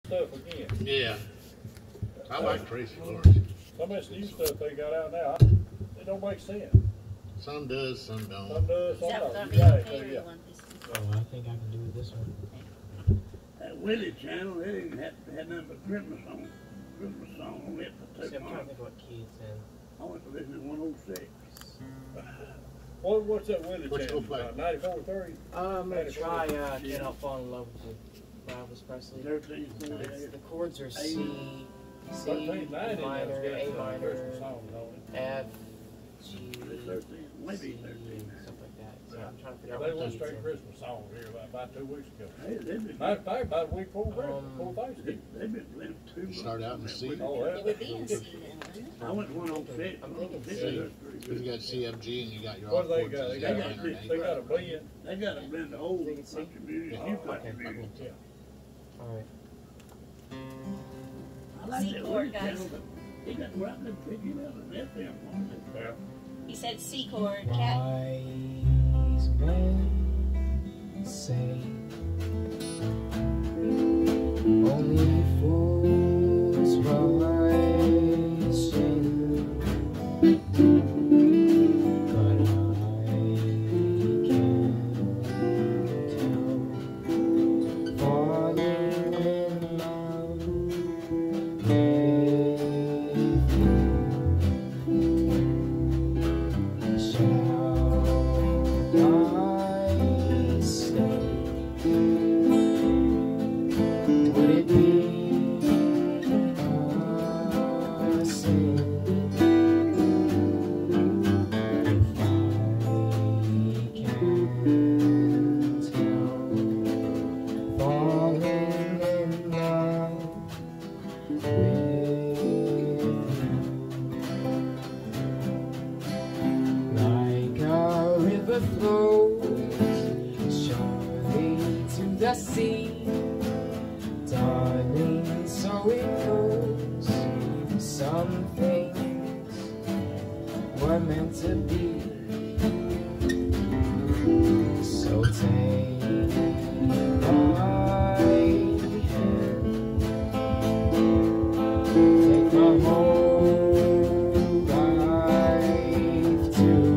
stuff again. Yeah. I like Tracy Lawrence. Some of this new stuff they got out now, it don't make sense. Some does, some don't. Some does, Is some that don't. gonna You be got it, okay, or so you yeah. want this? Oh, I think I can do this one. That Willie channel, they didn't have nothing but Christmas song on it for See, 2 I'm trying to months. think what key it's in. I went to listen to 106. What's that Willie What you channel? gonna play? 94.3? I'm gonna try Can't Help Fall in Love with You by Elvis Presley. 13, 14, The chords are C, C 1390 minor, A minor, Christmas songs on it. F, G, It's 13, maybe C, 13. stuff like that. So I'm trying to figure Yeah, out they what went key straight it's in. Christmas songs here about 2 weeks ago. They've been, Matter of fact, about a week before Thanksgiving. they've been playing 2 months. Start out in the C. Oh, It yeah. would be in C then, wouldn't it? I went to 106. I'm thinking 106 C. is pretty Because you good. got CFG and you got your What all they chords. got? They is got, minor and they eight. got a blend. They got a blend of old Think it's C? country music, Oh, new okay, country okay. music. Yeah. Alright. I like C that chord, Willie guys. channel, but they got right there picking up an FM on it. Yeah. He said C chord, cat. Wise men say only fools rush in, but I can't help falling in love with you. Shall I stay? Would it be a sin if I can't help falling in love with you? Like a river flows surely to the sea, darling, so it goes. Some things were meant to be. So take my hand, take my whole life too,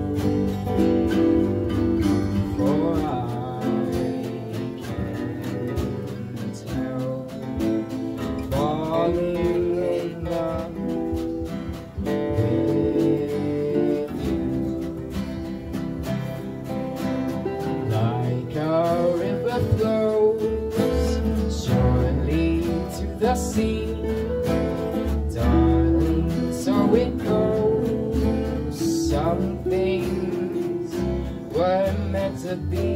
for I can't help falling in love with you. Like a river flows surely to the sea, darling, so it goes. Some things were meant to be.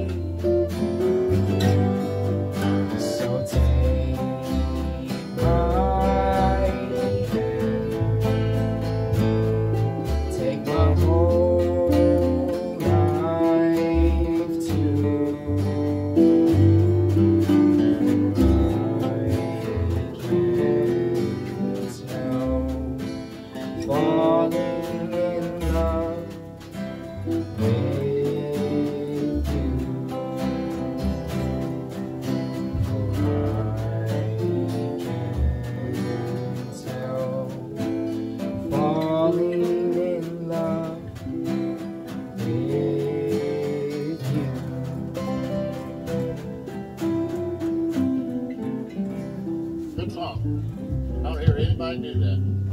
So take my hand, take my whole life too. I can't help falling in love with you. For I can't help falling in love with you. Good song. I don't hear anybody do that.